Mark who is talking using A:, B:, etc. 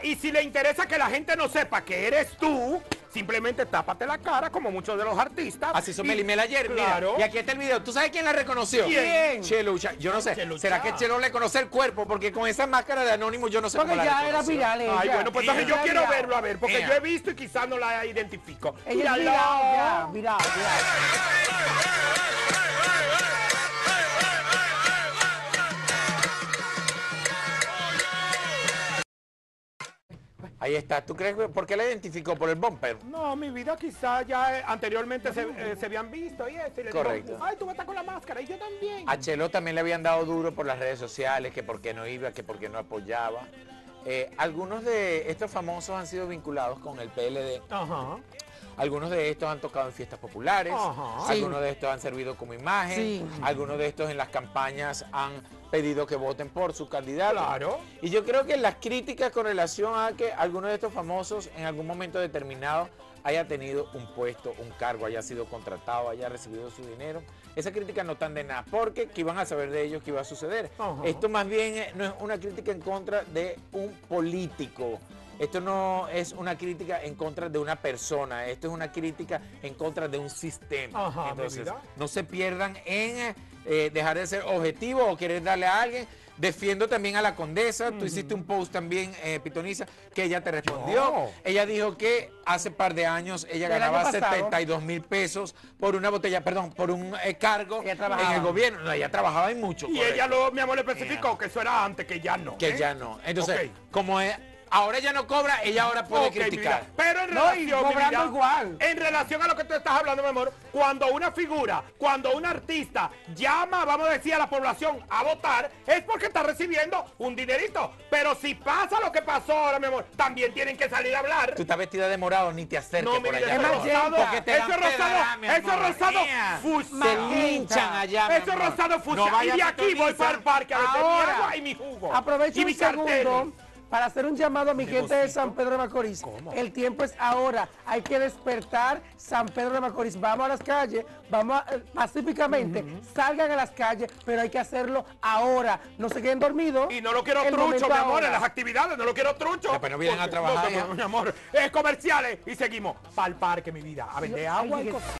A: y si le interesa que la gente no sepa que eres tú, simplemente tápate la cara, como muchos de los artistas.
B: Así hizo Melimel ayer,
A: claro.
B: mira. Y aquí está el video. ¿Tú sabes quién la reconoció?
A: ¿Quién?
B: Chelucha. Yo no sé.
A: Chelucha.
B: ¿Será que Chelo le conoce el cuerpo? Porque con esa máscara de Anónimo yo no sé
C: Porque
B: cómo la
C: ya era
B: reconoció.
C: viral ella.
A: Ay, bueno, pues entonces yo
C: Ella
A: quiero
C: viral.
A: verlo, a ver, porque
B: Ea.
A: yo he visto y quizás no la identifico.
C: Ella es
A: Mírala.
C: viral, ya, viral.
B: Ahí está. ¿Tú crees que por qué la identificó? ¿Por el bumper?
A: No, mi vida quizás ya anteriormente se habían visto y eso. Y le digo,
B: Correcto.
A: ay, tú vas a estar con la máscara y yo también.
B: A Chelo también le habían dado duro por las redes sociales, que por qué no iba, que por qué no apoyaba. Algunos de estos famosos han sido vinculados con el PLD.
A: Ajá.
B: Algunos de estos han tocado en fiestas populares,
A: Ajá.
B: algunos de estos han servido como imagen,
C: Sí.
B: algunos de estos en las campañas han pedido que voten por su candidato.
A: Claro.
B: Y yo creo que las críticas con relación a que algunos de estos famosos en algún momento determinado haya tenido un puesto, un cargo, haya sido contratado, haya recibido su dinero, esa crítica no están de nada, porque que iban a saber de ellos qué iba a suceder.
A: Ajá.
B: Esto más bien no es una crítica en contra de un político. Esto no es una crítica en contra de una persona, esto es una crítica en contra de un sistema.
A: Ajá, mi
B: Entonces,
A: vida.
B: no se pierdan en dejar de ser objetivo o querer darle a alguien. Defiendo también a la condesa. Tú hiciste un post también, Pitoniza, que ella te respondió.
A: Yo.
B: Ella dijo que hace par de años ella
C: Del
B: ganaba
C: año pasado.
B: 72,000 pesos por una botella, perdón, por un cargo
C: Ella
B: en
C: trabajaba.
B: el gobierno. No, ella trabajaba en mucho.
A: Y
B: correcto.
A: ella luego, mi amor, le especificó que eso era antes, que ya no.
B: Que ya no. Entonces,
A: Ok.
B: como ahora ella no cobra, ella ahora puede
A: Ok, mi
B: criticar.
A: vida. Pero en
C: No, y
A: relación, mi
C: cobrando
A: vida,
C: igual.
A: en relación a lo que tú estás hablando, mi amor, cuando una figura, cuando un artista llama, vamos a decir, a la población a votar, es porque está recibiendo un dinerito. Pero si pasa lo que pasó ahora, mi amor, también tienen que salir a hablar.
B: Tú estás vestida de morado, ni te acerques
A: No, mi
B: por
A: vida,
B: allá.
A: eso es
C: magenta.
A: rosado,
B: Porque te
A: eso
B: dan
A: es rosado,
B: pedra, mi
A: eso es
B: amor.
A: rosado
B: Mía.
A: fucsia.
B: Te linchan allá, mi
A: Eso es
B: amor.
A: rosado
B: No
A: fucsia.
B: vaya
A: Y de
B: a
A: aquí voy
B: Pitoniza.
A: para el parque a beber mi
C: Ahora,
A: agua y mi jugo.
C: Aprovecho
A: y
C: un
A: mi cartel.
C: segundo para hacer un llamado a mi gente de San Pedro de Macorís.
A: ¿Cómo?
C: El tiempo es ahora. Hay que despertar San Pedro de Macorís. Vamos a las calles, vamos pacíficamente, salgan a las calles, pero hay que hacerlo ahora. No se queden dormidos.
A: Y no lo quiero
C: El
A: trucho,
C: momento
A: mi amor,
C: ahora.
A: en las actividades, no lo quiero trucho.
B: Después no vienen a
A: Porque-
B: trabajar,
A: no,
B: ya.
A: mi amor, es comerciales y seguimos para el parque, mi vida, a vender agua y cosas.